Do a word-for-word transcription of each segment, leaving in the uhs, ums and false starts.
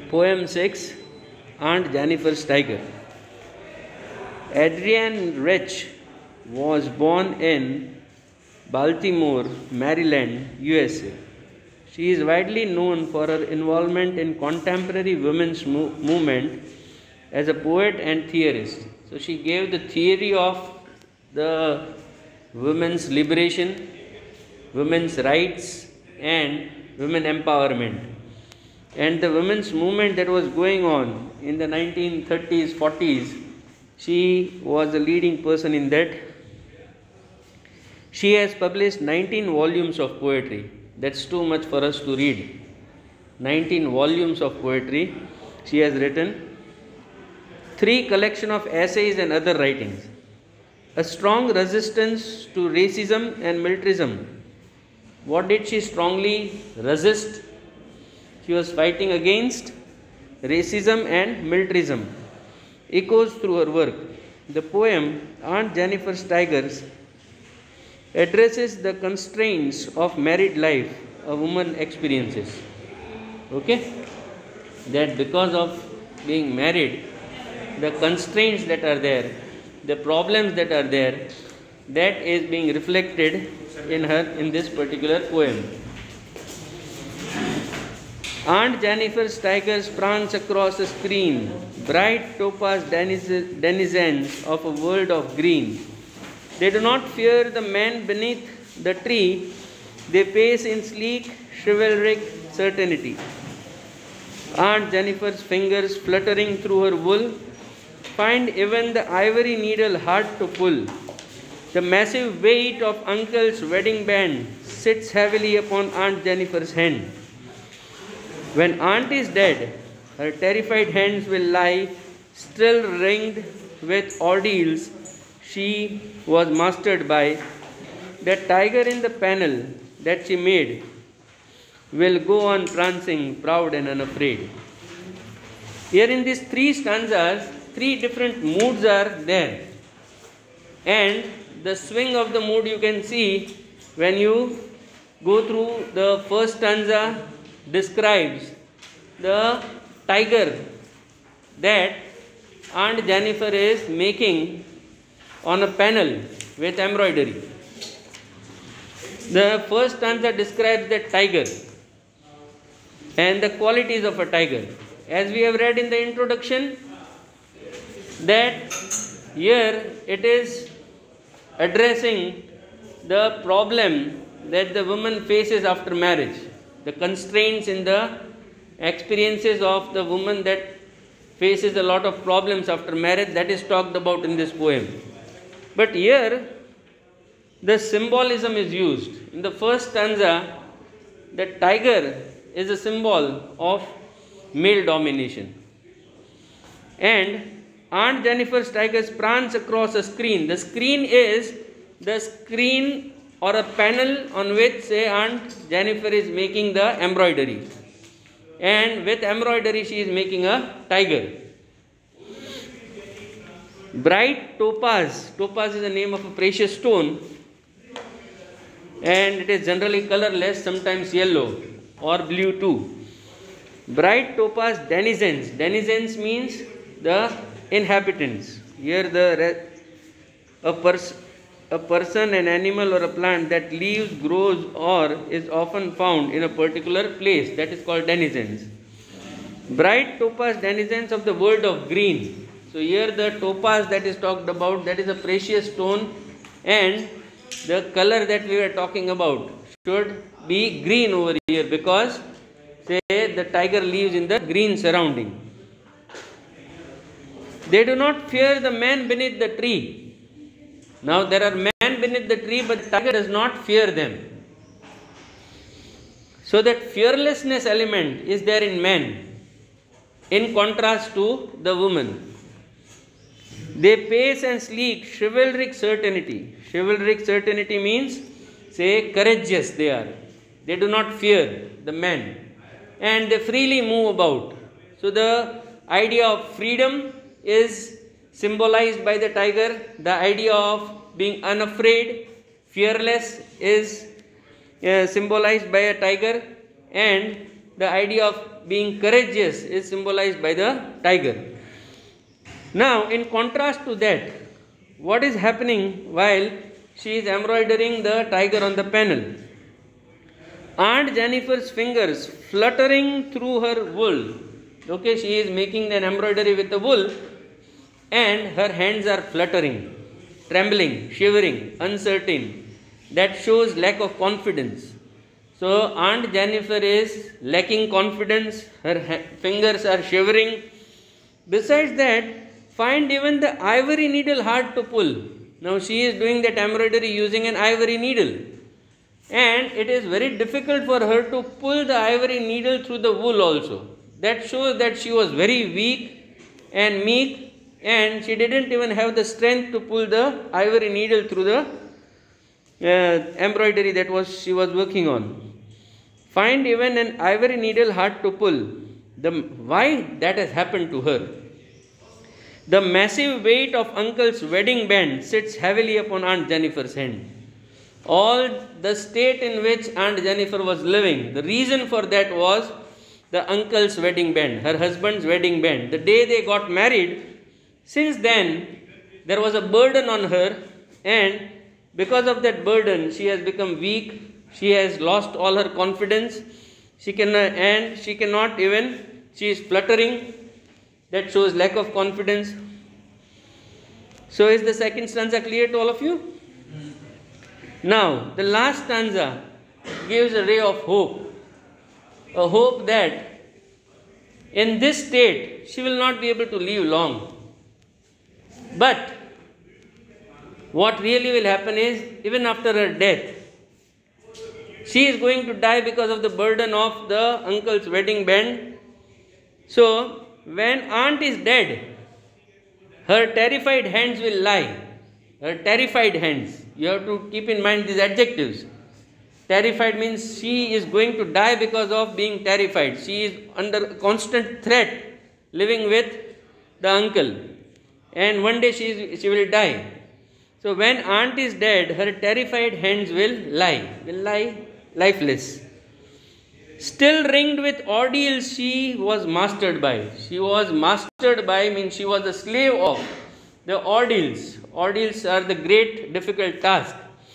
Poem six, Aunt Jennifer's Tiger. Adrienne Rich was born in Baltimore, Maryland, U S A. She is widely known for her involvement in contemporary women's mo- movement as a poet and theorist. So she gave the theory of the women's liberation, women's rights, and women empowerment. And the women's movement that was going on in the nineteen thirties, forties, she was a leading person in that. She has published nineteen volumes of poetry. That's too much for us to read. nineteen volumes of poetry she has written. Three collection of essays and other writings. A strong resistance to racism and militarism. What did she strongly resist? She was fighting against racism and militarism. Echoes through her work. The poem Aunt Jennifer's Tigers addresses the constraints of married life a woman experiences. Okay? That because of being married, the constraints that are there, the problems that are there, that is being reflected in her in this particular poem. Aunt Jennifer's tigers prance across a screen, bright topaz denizens of a world of green. They do not fear the man beneath the tree, they pace in sleek, chivalric certainty. Aunt Jennifer's fingers fluttering through her wool find even the ivory needle hard to pull. The massive weight of Uncle's wedding band sits heavily upon Aunt Jennifer's hand. When Aunt is dead, her terrified hands will lie still ringed with ordeals she was mastered by. That tiger in the panel that she made will go on prancing, proud and unafraid. Here in these three stanzas, three different moods are there. And the swing of the mood you can see when you go through the first stanza describes the tiger that Aunt Jennifer is making on a panel with embroidery. The first stanza describes that tiger and the qualities of a tiger. As we have read in the introduction, that here it is addressing the problem that the woman faces after marriage, the constraints in the experiences of the woman that faces a lot of problems after marriage, that is talked about in this poem. But here the symbolism is used. In the first stanza, the tiger is a symbol of male domination. And Aunt Jennifer's tigers prance across a screen. The screen is the screen or a panel on which, say, Aunt Jennifer is making the embroidery. And with embroidery she is making a tiger. Bright topaz. Topaz is the name of a precious stone. And it is generally colorless, sometimes yellow or blue too. Bright topaz denizens. Denizens means the inhabitants. Here the a, pers- a person, an animal or a plant that lives, grows or is often found in a particular place, that is called denizens. Bright topaz denizens of the world of green. So here the topaz that is talked about, that is a precious stone, and the color that we were talking about should be green over here because, say, the tiger lives in the green surrounding. They do not fear the man beneath the tree. Now there are men beneath the tree, but the tiger does not fear them. So that fearlessness element is there in men, in contrast to the woman. They pace and sleek, chivalric certainty. Chivalric certainty means, say, courageous they are. They do not fear the men. And they freely move about. So the idea of freedom is symbolized by the tiger. The idea of being unafraid, fearless is uh, symbolized by a tiger. And the idea of being courageous is symbolized by the tiger. Now, in contrast to that, what is happening while she is embroidering the tiger on the panel? Aunt Jennifer's fingers fluttering through her wool. Okay, she is making an embroidery with the wool, and her hands are fluttering, trembling, shivering, uncertain. That shows lack of confidence. So, Aunt Jennifer is lacking confidence, her ha- fingers are shivering. Besides that, find even the ivory needle hard to pull. Now, she is doing that embroidery using an ivory needle. And it is very difficult for her to pull the ivory needle through the wool also. That shows that she was very weak and meek, and she didn't even have the strength to pull the ivory needle through the uh, embroidery that was she was working on. Find even an ivory needle hard to pull. The, why that has happened to her? The massive weight of uncle's wedding band sits heavily upon Aunt Jennifer's hand. All the state in which Aunt Jennifer was living, the reason for that was the uncle's wedding band, her husband's wedding band. The day they got married, since then, there was a burden on her, and because of that burden, she has become weak, she has lost all her confidence, she can, and she cannot even, she is fluttering. That shows lack of confidence. So, is the second stanza clear to all of you? Now, the last stanza gives a ray of hope. A hope that in this state, she will not be able to live long. But what really will happen is, even after her death, she is going to die because of the burden of the uncle's wedding band. So, when aunt is dead, her terrified hands will lie. Her terrified hands. You have to keep in mind these adjectives. Terrified means she is going to die because of being terrified. She is under constant threat, living with the uncle. And one day she, is, she will die. So when aunt is dead, her terrified hands will lie, will lie lifeless. Still ringed with ordeals she was mastered by. She was mastered by means she was a slave of the ordeals. Ordeals are the great difficult task.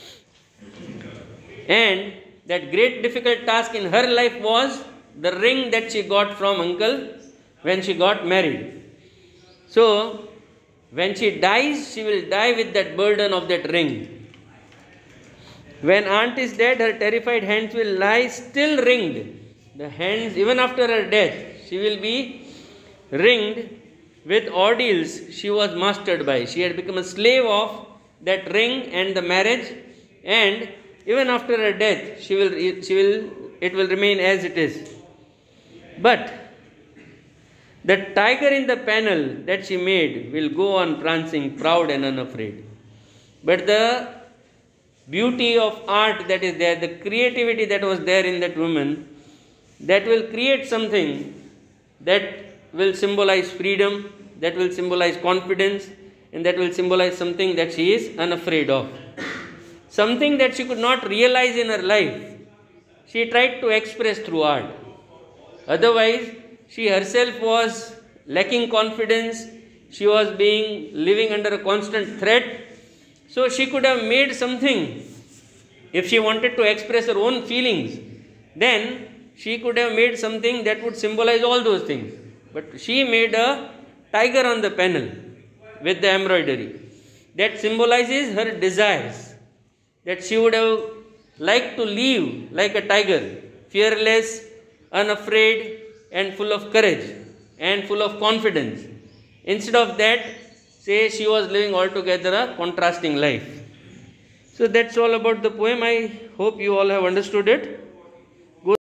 And that great difficult task in her life was the ring that she got from uncle when she got married. So, when she dies, she will die with that burden of that ring. When aunt is dead, her terrified hands will lie still ringed. The hands, even after her death, she will be ringed with ordeals she was mastered by. She had become a slave of that ring and the marriage, and even after her death, she will, she will, it will remain as it is. But the tiger in the panel that she made will go on prancing, proud and unafraid. But the beauty of art that is there, the creativity that was there in that woman, that will create something that will symbolize freedom, that will symbolize confidence, and that will symbolize something that she is unafraid of. Something that she could not realize in her life, she tried to express through art. Otherwise, she herself was lacking confidence, she was being living under a constant threat. So she could have made something. If she wanted to express her own feelings, then she could have made something that would symbolize all those things. But she made a tiger on the panel with the embroidery. That symbolizes her desires. That she would have liked to live like a tiger, fearless, unafraid, and full of courage, and full of confidence. Instead of that, say she was living altogether a contrasting life. So that's all about the poem. I hope you all have understood it.